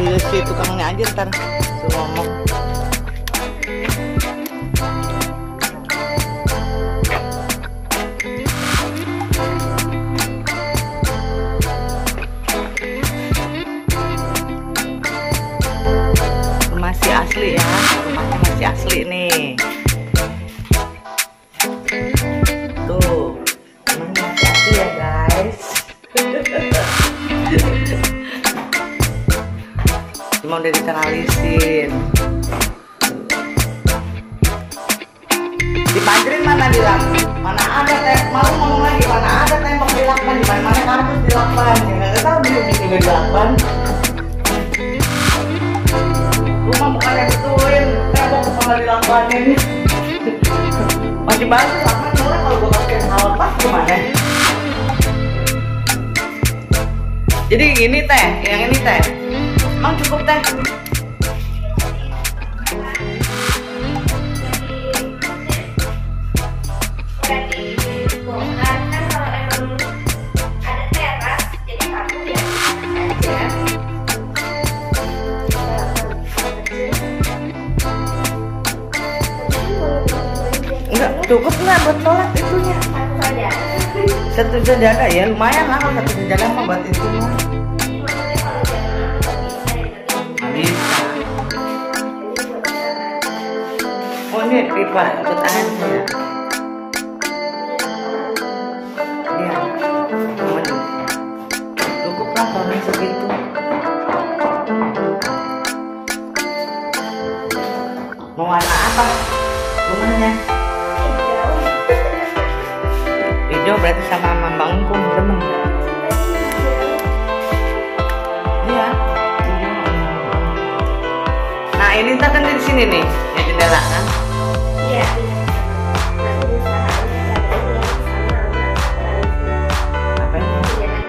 si tukangnya aja ntar suruh ngomong. Masih asli ya, rumahnya masih asli nih. Tuh, rumahnya masih asli ya guys. Cuma udah diteralisin. Dipanjerin mana dilak? Mana ada mau ngomong lagi, mana ada tembok dilakban, di mana kampus dilakban. Ya nggak tahu dulu juga dilakban. Rumah bukannya betulin, tembok malah dilakbanin. Masih bagus lakban, soalnya kalau gue pakai hal pas gimana? Jadi gini teh, yang ini teh, emang cukup teh? Enggak, cukup nggak buat sholat itunya? Satu sajadah ya, lumayan lah kalau satu sajadah mah buat itu mah. Bisa. Oh ini pipa ikut airnya ya? Iya. Cukup lah kalau segitu. Mau warna apa rumahnya? Hijau berarti sama Bang Engkung temen. Iya. Nah ini ntar kan di sini nih, ya jendela kan? Iya. Apa ini?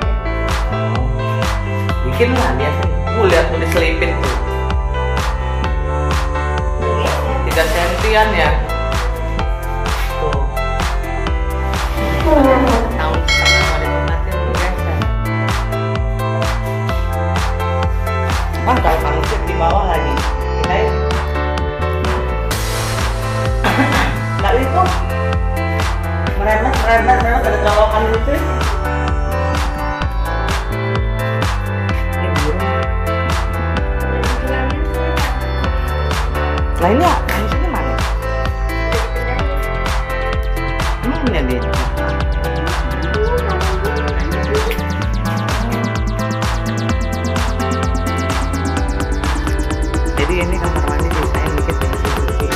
Bikin lah biasa. Lihat tuh diselipin tuh. 3 sentian ya. Tahun setengah ada dimatiin tuh biasa. Wah kalau kamu sih di bawah lagi. Kita nggak itu meremet ada colokan gitu. Ini burung. Lainnya di sini mana? Ini dia. Jadi ini kamar mandi desain dikit bersih-bersih.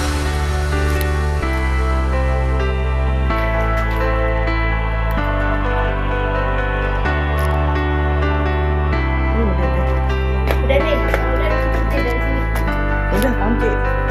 Udah nih, udah seperti dari sini. Udah nanti.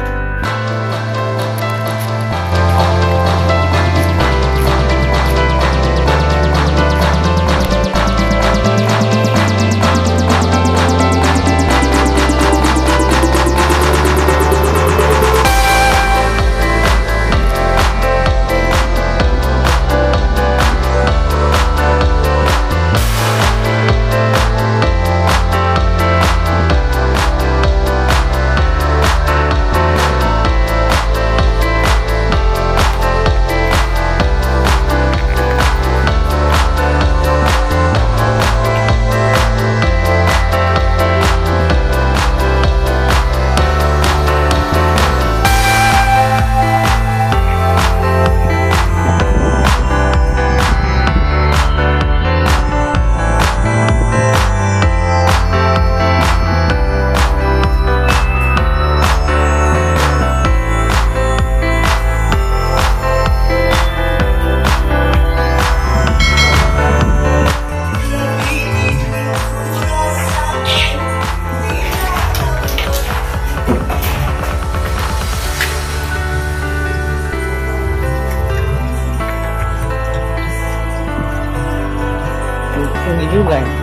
Ini juga ya.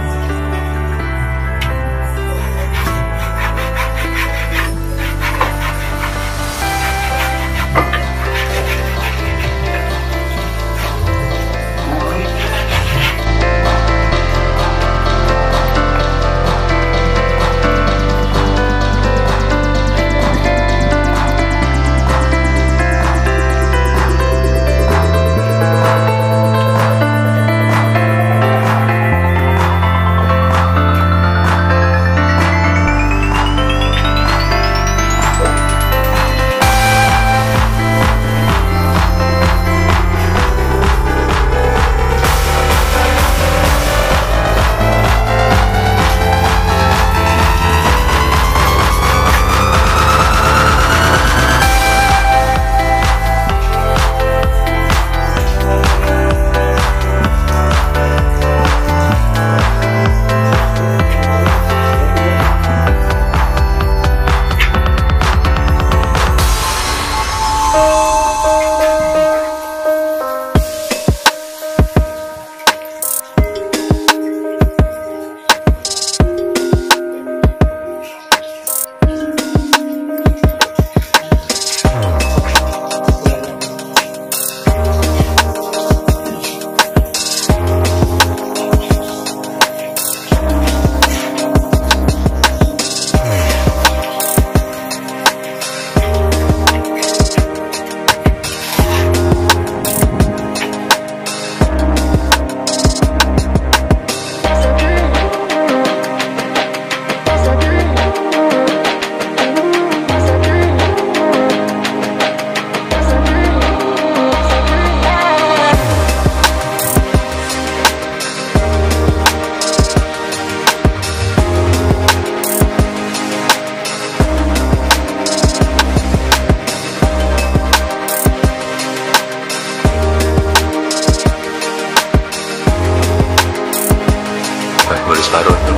Baroto.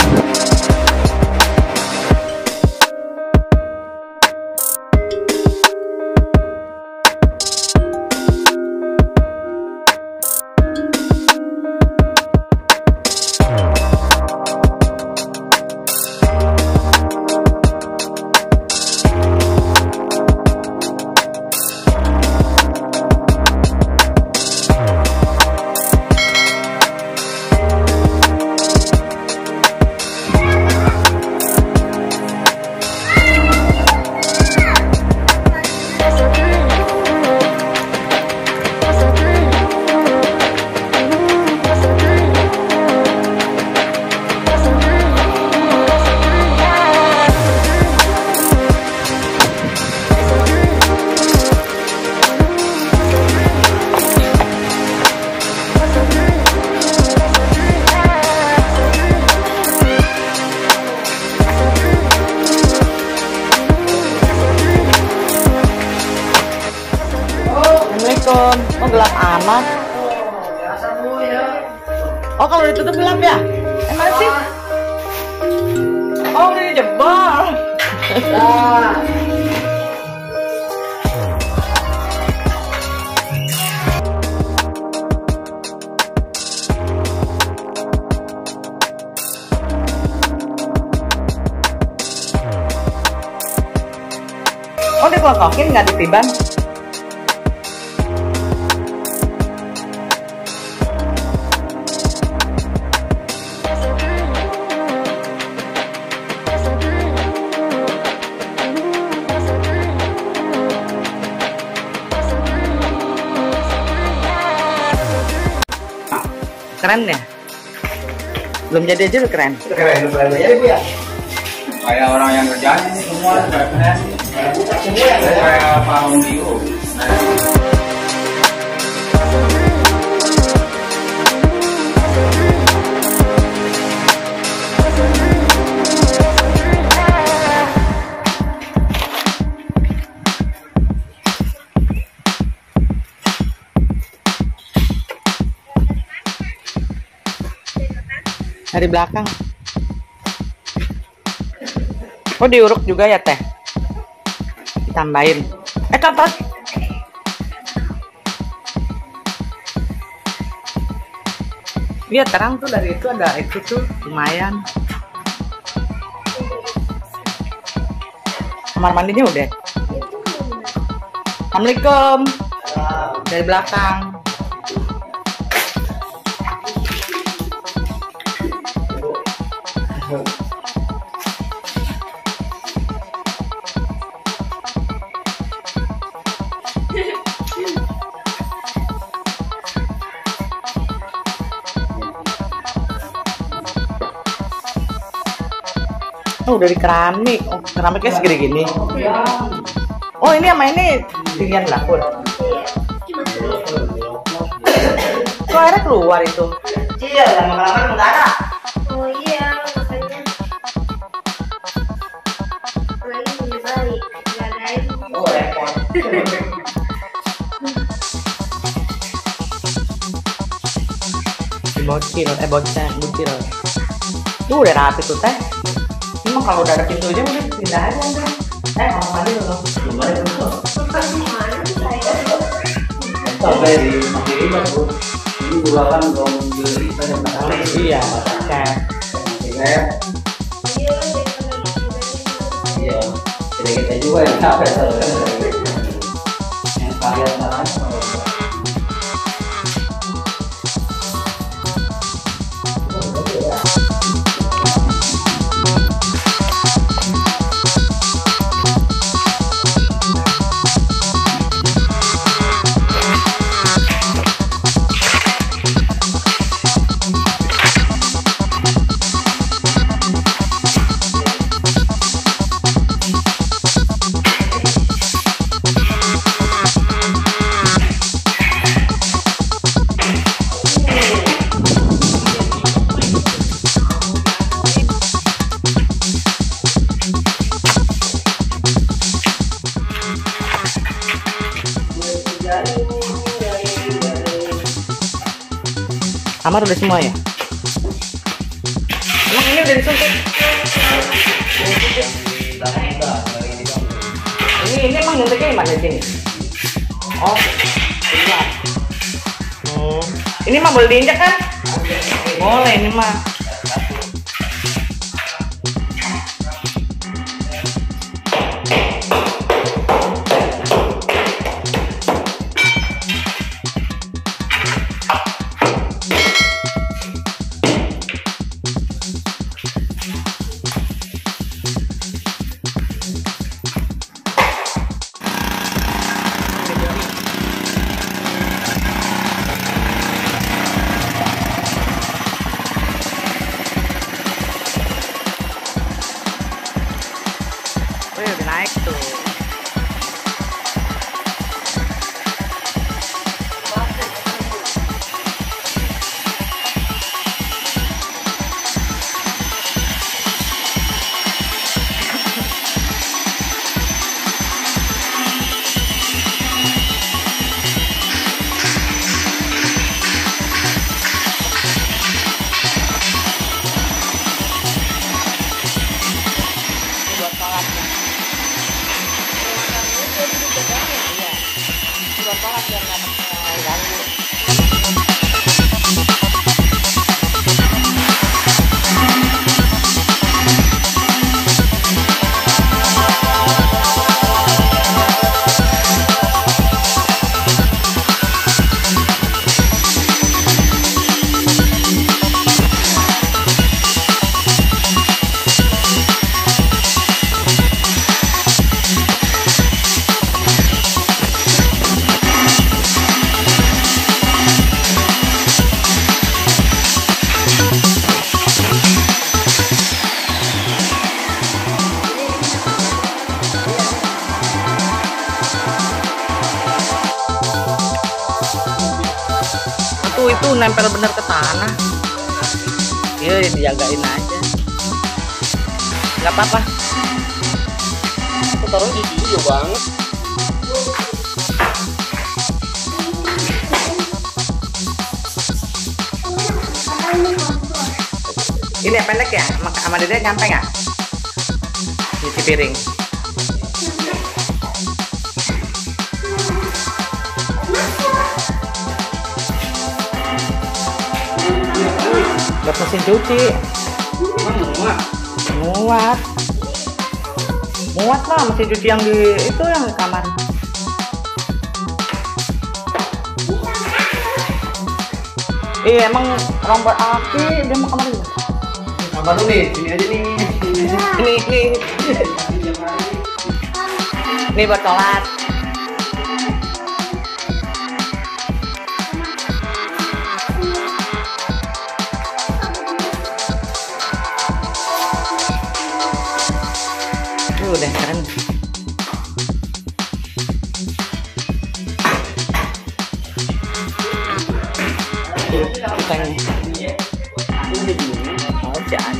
Oh, gelap amat. Biasa Bu ya. Oh, kalau ditutup gelap ya? Emang sih? Oh, ini jebol. Nah, Oh, dikokokin nggak ditiban? Keren ya? Belum jadi aja udah keren. keren aja Bu ya. Kayak orang yang kerjaan ini semua keren. Buka semua ya. Kayak Pak Dio. Dari belakang. Oh, diuruk juga ya teh? Ditambahin. Kapan? Iya, terang tuh dari itu ada itu tuh lumayan. Kamar mandinya udah. Assalamualaikum. Dari belakang. Oh, udah di keramik. Oh, keramiknya segini gini. Oh, ini sama ini pilihan dapur. Kok airnya keluar itu? Iya, lama-lama enggak ada. Oh iya, makanya lagi punya bayi, nggak ada air. Oh, repot. Bocil. Tuh udah rapi tuh teh. Emang kalau udah ada pintunya udah pindah aja udah. Kamar mandi dulu. Sampai di Makiriban Bu. Ini juga kan belum beli banyak kali. Iya, kayak Saya iya. Kita juga yang capek yang kalian salahnya. kamar udah semua ya? Emang ini udah disuntik? Ini emang nyuntiknya di mana sini? Oh, iya. Ini mah boleh diinjak kan? Boleh ini mah. Oh ya udah naik tuh. Buat sholat ya. Iya. Buat sholat biar nggak ganggu. Itu nempel bener ke tanah. Iya, dijagain aja. Nggak apa-apa. Aku taruh di video banget. Ini ya pendek ya? Sama Dede nyampe nggak? Isi piring. Buat mesin cuci. Muat lah mesin cuci yang di itu yang di kamar. Iya emang rombat api dia mau kamar ini. Kamar lu nih, sini aja nih. Ini buat sholat. Udah keren. Bukannya. Oh, jangan.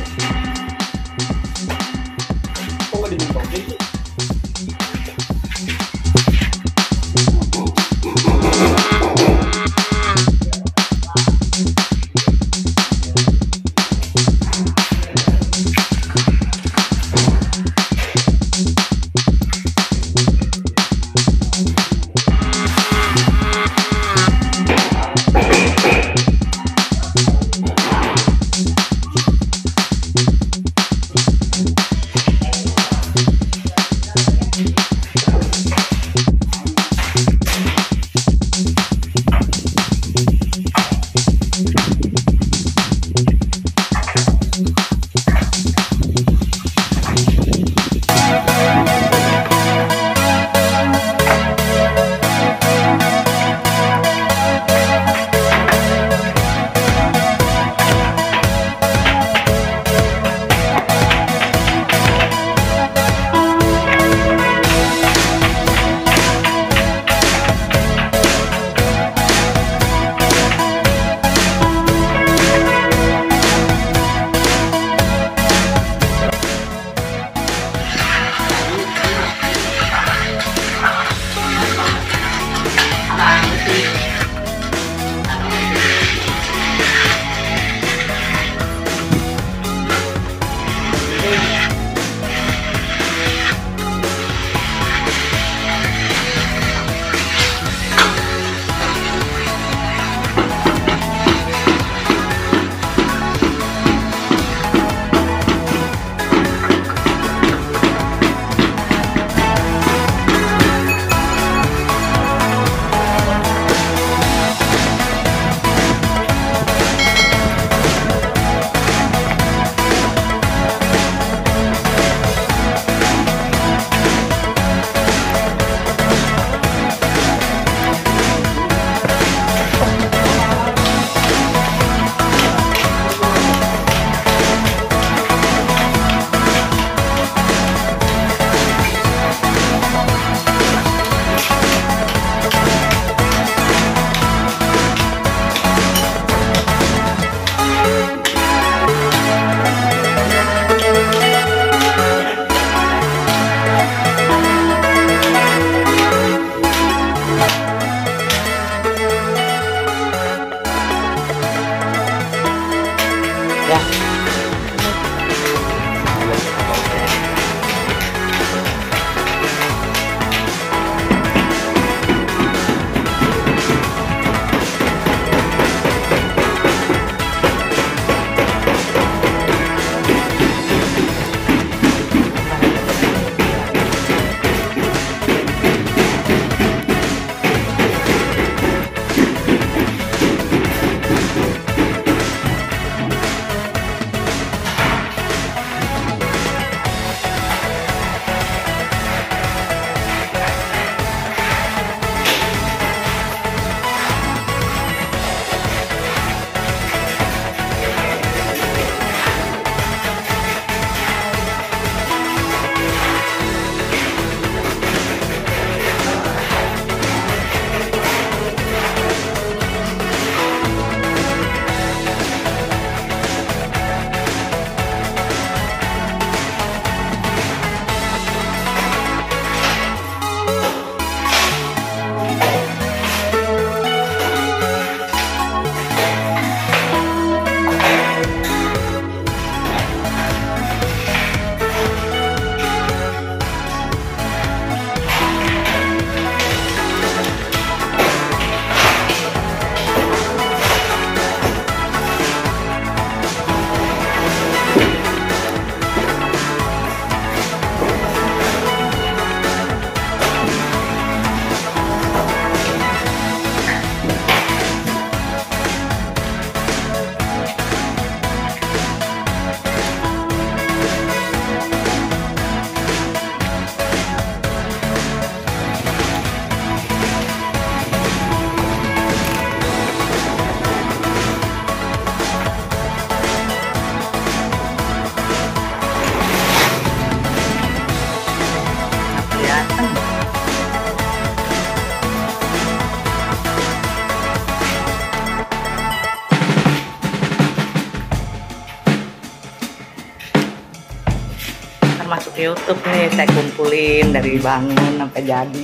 Kok nggak dibentokin sih? YouTube nih saya kumpulin dari bangun sampai jadi.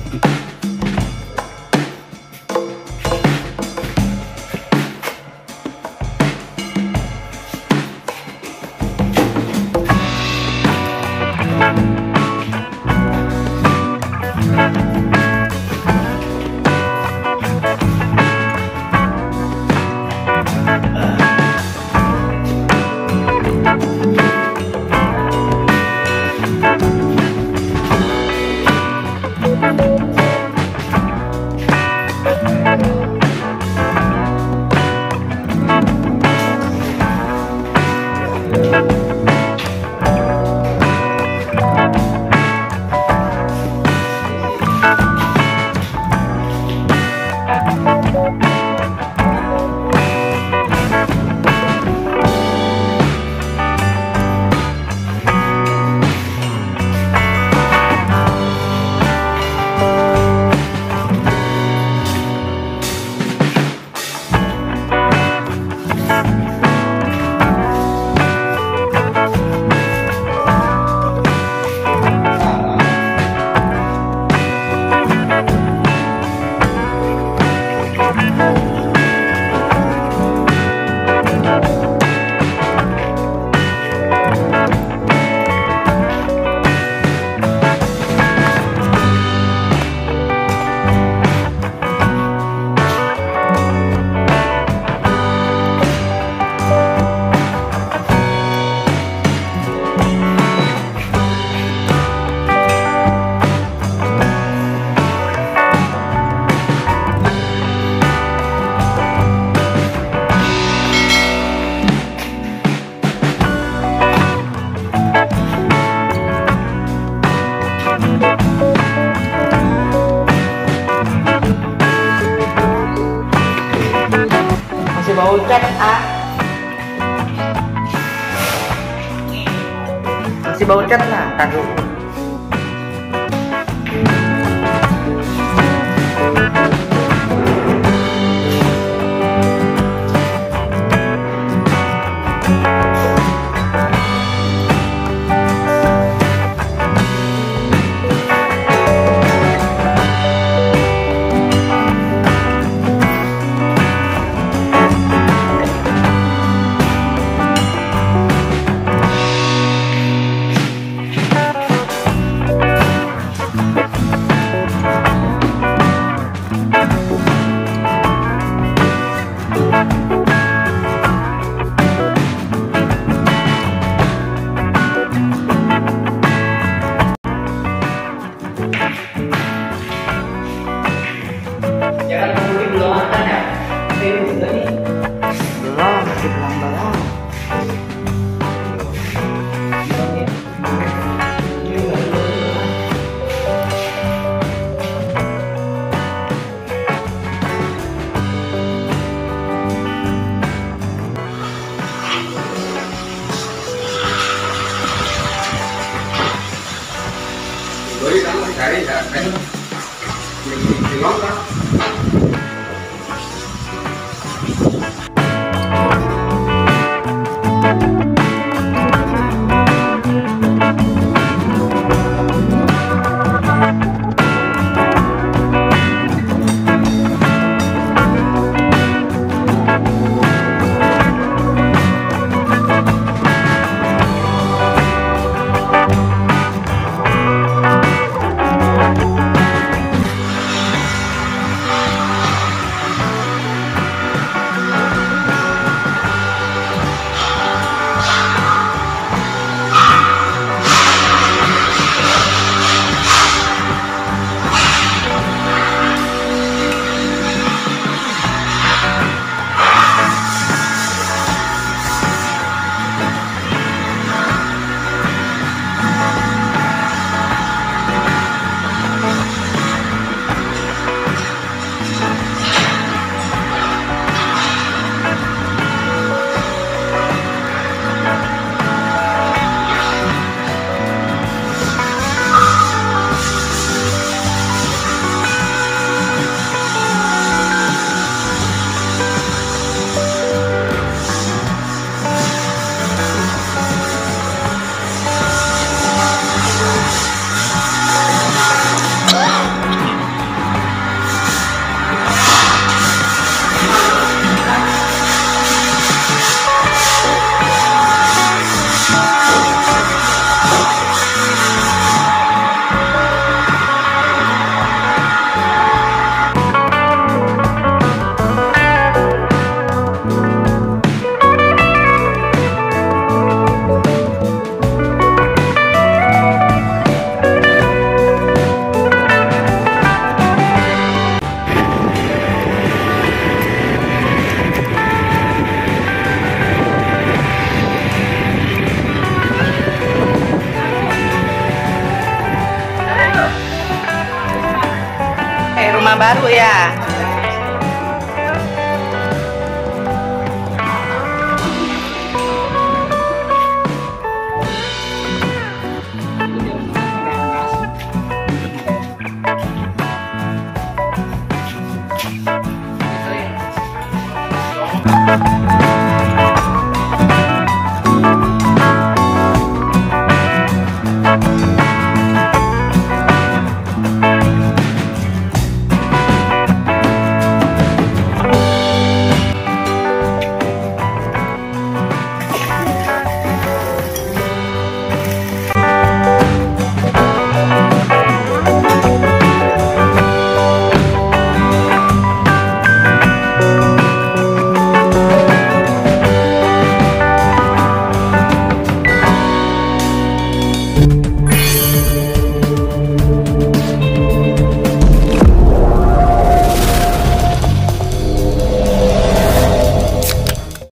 Bau cat masih bau cat lah, taruh. baru ya. Thank